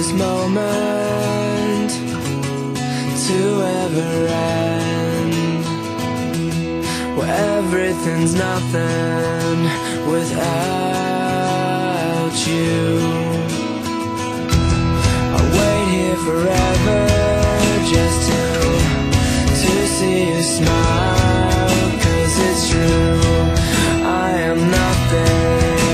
this moment to ever end, where everything's nothing without you. I'll wait here forever just to see you smile, 'cause it's true, I am nothing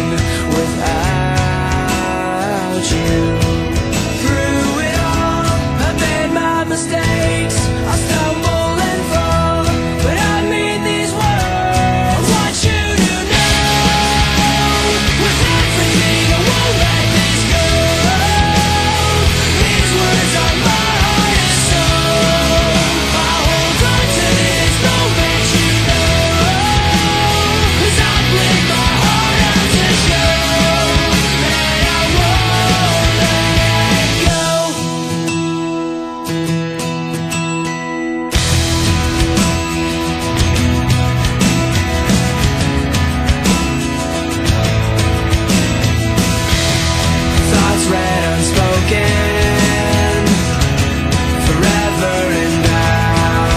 without you. Through it all, I made my mistakes, I stumble and fall, but I mean these words. I want you to know, with everything I won't let this go. These words are my heart and soul. I hold on to this moment, you know, 'cause I bleed my heart out to show that I won't let go. Thoughts read unspoken, forever and now.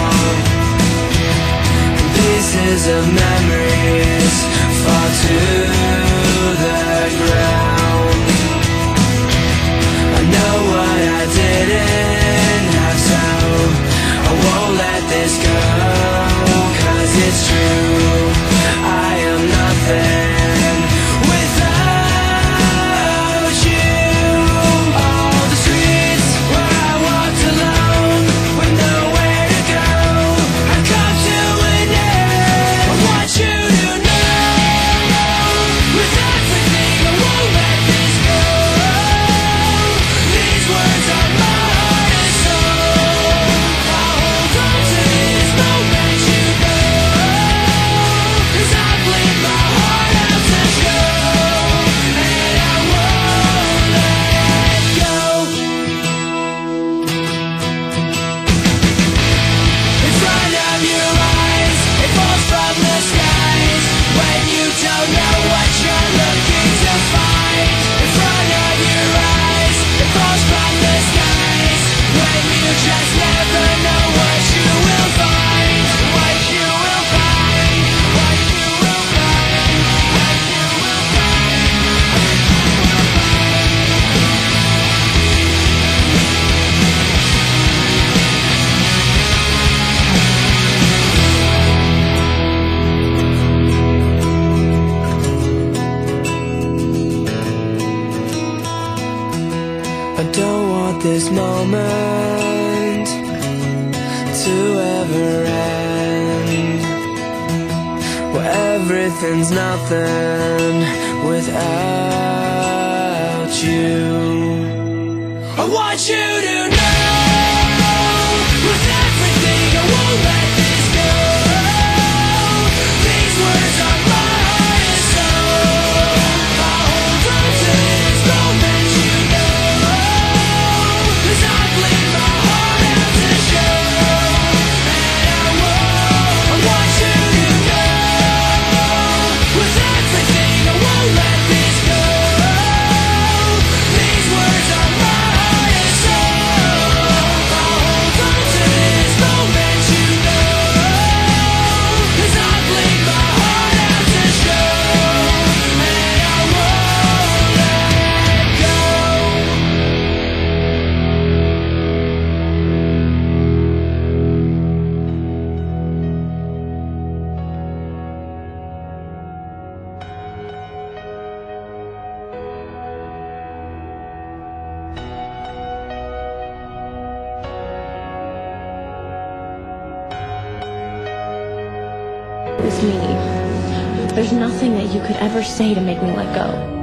Pieces of memories fall to the ground. I know what I didn't have, so I won't let this go, 'cause it's true, I am nothing without you. All the streets where I walked alone with nowhere to go, I come to an end. I want you to know, with everything I won't let this go. These words are my heart and soul. I hold on to this moment, you know, 'cause I bleed my heart out to show that I won't let go. In front of your eyes, it falls from the skies when you don't know what you're looking to find. In front of your eyes, it falls from the skies when you just never know what you will find. What you will find. What you will find. What you will find. I don't want this moment to ever end, where everything's nothing without you. I want you to know, with everything I won't let this go. These words are my heart and soul. I hold on to this moment, you know, 'cause I bleed my heart out to show that I won't. I want you to know, with everything I won't let this go. These words are my heart and soul. I hold on to this moment, you know, 'cause I bleed my heart out to show that I won't let go. It was me. There's nothing that you could ever say to make me let go.